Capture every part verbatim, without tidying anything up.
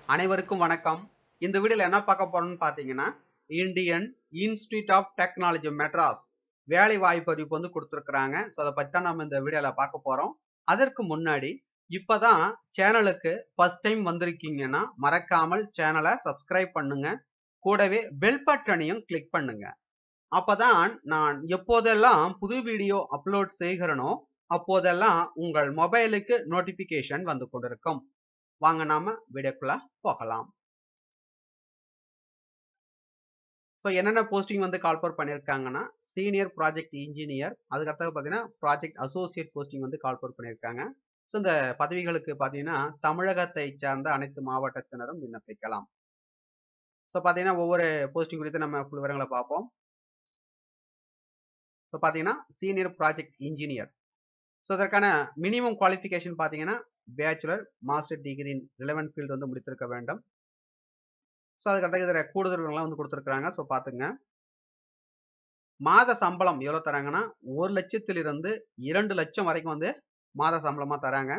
அனைவருக்கும் வணக்கம். இந்த வீடியோல என்ன பார்க்க போறோம்னு பாத்தீங்கன்னா, Indian Institute of Technology Madras வேலை வாய்ப்பு அறிவிப்பு வந்து கொடுத்திருக்காங்க. சோ அத பத்தி தான் நம்ம இந்த வீடியோல பார்க்க போறோம். அதற்கு முன்னாடி இப்பதான் சேனலுக்கு ஃபர்ஸ்ட் டைம் வந்திருக்கீங்கன்னா மறக்காமல் சேனலை சப்ஸ்கிரைப் பண்ணுங்க. கூடவே பெல் பட்டனையும் கிளிக் பண்ணுங்க. அப்பதான் நான் எப்போதெல்லாம் புது வீடியோ அப்லோட் செய்கிறனோ அப்போதெல்லாம் உங்கள் மொபைலுக்கு நோட்டிபிகேஷன் வந்து கொண்டிருக்கும். வாங்க நாம வீடியோக்குள்ள போகலாம். ஸோ என்னென்ன போஸ்டிங் வந்து கால்ஃபர் பண்ணியிருக்காங்கன்னா, சீனியர் ப்ராஜெக்ட் இன்ஜினியர், அதுக்கடுத்து பார்த்தீங்கன்னா ப்ராஜெக்ட் அசோசியேட் போஸ்டிங் வந்து கால்ஃபர் பண்ணியிருக்காங்க. ஸோ இந்த பதவிகளுக்கு பார்த்தீங்கன்னா தமிழகத்தை சார்ந்த அனைத்து மாவட்டத்தினரும் விண்ணப்பிக்கலாம். ஸோ பார்த்தீங்கன்னா ஒவ்வொரு போஸ்டிங் குறித்து நம்ம ஃபுல் விவரங்களை பார்ப்போம். ஸோ பார்த்தீங்கன்னா சீனியர் ப்ராஜெக்ட் இன்ஜினியர். ஸோ இதற்கான மினிமம் குவாலிஃபிகேஷன் பார்த்தீங்கன்னா bachelor master degree in relevant field வந்து முடித்திருக்க வேண்டும். ஸோ அதுக்கடுத்து இதில் கூடுதல் விவரங்கள்லாம் வந்து கொடுத்துருக்குறாங்க. ஸோ பார்த்துங்க. மாத சம்பளம் எவ்வளோ தராங்கன்னா ஒரு லட்சத்திலிருந்து இரண்டு லட்சம் வரைக்கும் வந்து மாத சம்பளமாக தராங்க.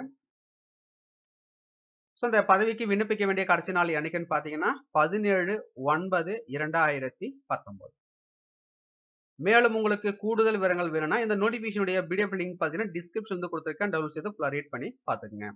ஸோ இந்த பதவிக்கு விண்ணப்பிக்க வேண்டிய கடைசி நாள் என்னைக்குன்னு பார்த்தீங்கன்னா பதினேழு ஒன்பது இரண்டாயிரத்தி பத்தொன்பது. மேலும் உங்களுக்கு கூடுதல் விவரங்கள் வேணும்னா இந்த நோட்டிபிகேஷனுடைய பிடிஎஃப் லிங்க் பார்த்தீங்கன்னா டிஸ்கிரிப்ஷன் வந்து கொடுத்துருக்கேன். டவுன்லோட் செய்து ஃபுல்லாக ரீட் பண்ணி பார்த்துக்குங்க.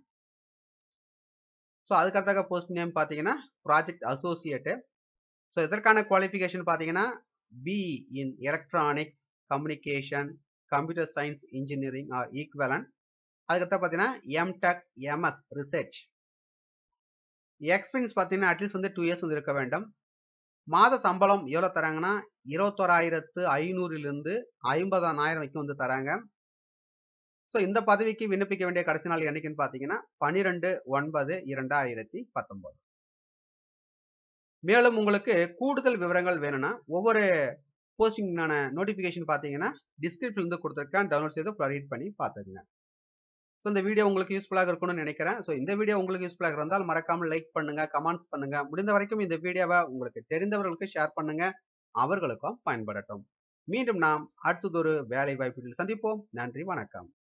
ஸோ அதுக்கடுத்த போஸ்ட் நேம் பார்த்தீங்கன்னா ப்ராஜெக்ட் அசோசியேட்டு. ஸோ இதற்கான குவாலிஃபிகேஷன் பார்த்தீங்கன்னா BE in electronics communication computer science engineering or equivalent. அதுக்கடுத்து பார்த்தீங்கன்னா எம்டெக் எம்எஸ் ரிசர்ச். எக்ஸ்பீரியன்ஸ் பார்த்தீங்கன்னா அட்லீஸ்ட் வந்து டூ இயர்ஸ் வந்து இருக்க வேண்டும். மாத சம்பளம் எவ்வளோ தராங்கன்னா இருபத்தோராயிரத்து ஐநூறிலிருந்து ஐம்பதாயிரம் வரைக்கும் வந்து தராங்க. ஸோ இந்த பதவிக்கு விண்ணப்பிக்க வேண்டிய கடைசி நாள் என்னைக்குன்னு பார்த்தீங்கன்னா பன்னிரெண்டு ஒன்பது இரண்டாயிரத்தி பத்தொன்பது. மேலும் உங்களுக்கு கூடுதல் விவரங்கள் வேணும்னா ஒவ்வொரு போஸ்டிங்கான நோட்டிபிகேஷன் பார்த்தீங்கன்னா டிஸ்கிரிப்ஷன் வந்து கொடுத்துருக்கேன். டவுன்லோட் செய்து ரீட் பண்ணி பார்த்துக்குங்க. ஸோ இந்த வீடியோ உங்களுக்கு யூஸ்ஃபுல்லாக இருக்கணும்னு நினைக்கிறேன். ஸோ இந்த வீடியோ உங்களுக்கு யூஸ்ஃபுல்லாக இருந்தால் மறக்காமல் லைக் பண்ணுங்க, கமெண்ட்ஸ் பண்ணுங்க. முடிந்த வரைக்கும் இந்த வீடியோவை உங்களுக்கு தெரிந்தவர்களுக்கு ஷேர் பண்ணுங்க, அவர்களுக்கும் பயன்படட்டும். மீண்டும் நாம் அடுத்ததொரு வேலை வாய்ப்புகளில் சந்திப்போம். நன்றி, வணக்கம்.